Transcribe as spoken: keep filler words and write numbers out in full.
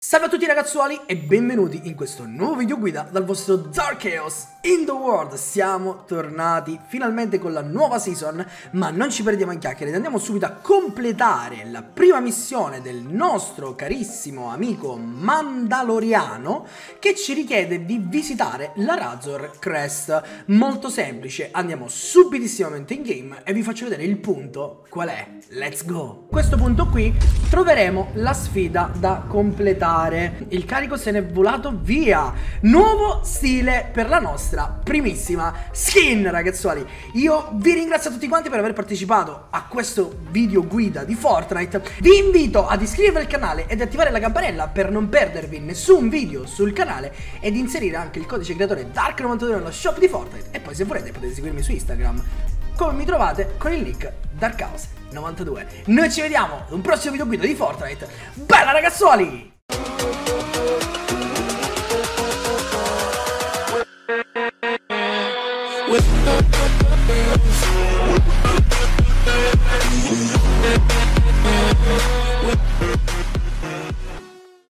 Salve a tutti ragazzuoli e benvenuti in questo nuovo video guida dal vostro Dark Chaos in the World. Siamo tornati finalmente con la nuova season, ma non ci perdiamo in chiacchiere ed andiamo subito a completare la prima missione del nostro carissimo amico Mandaloriano, che ci richiede di visitare la Razor Crest. Molto semplice, andiamo subitissimamente in game e vi faccio vedere il punto qual è. Let's go! A questo punto qui troveremo la sfida da completare. Il carico se n'è volato via. Nuovo stile per la nostra primissima skin, ragazzuoli. Io vi ringrazio a tutti quanti per aver partecipato a questo video guida di Fortnite. Vi invito ad iscrivervi al canale ed attivare la campanella per non perdervi nessun video sul canale, ed inserire anche il codice creatore Dark novantadue nello shop di Fortnite. E poi, se volete, potete seguirmi su Instagram, come mi trovate con il link Dark Chaos novantadue. Noi ci vediamo ad un prossimo video guida di Fortnite. Bella ragazzuoli!